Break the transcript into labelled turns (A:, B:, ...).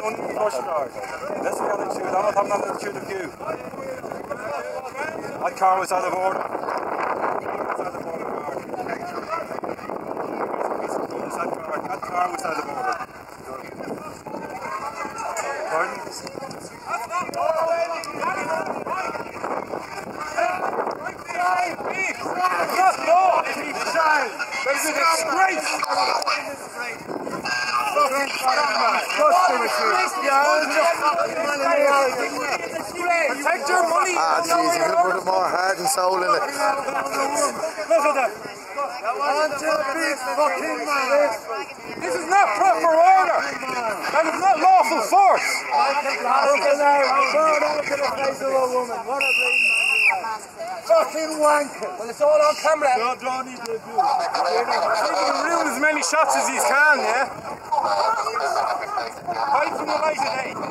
A: Let's get into it. I'm not having another queue to queue. That car was out of order. That car was out of order. Pardon? There's a disgrace! Protect your money!
B: Ah, jeez, you could put more heart and soul in it.
A: Look at that! Big fucking man! This is not proper order! That is not lawful force! Fucking wanker!
C: Well, it's all on camera.
A: Don't need to do it. Ruin as many shots as he can, yeah? Fight from the light of day.